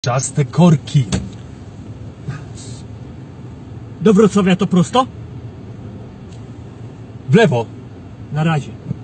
Czas te korki. Do Wrocławia to prosto? W lewo. Na razie.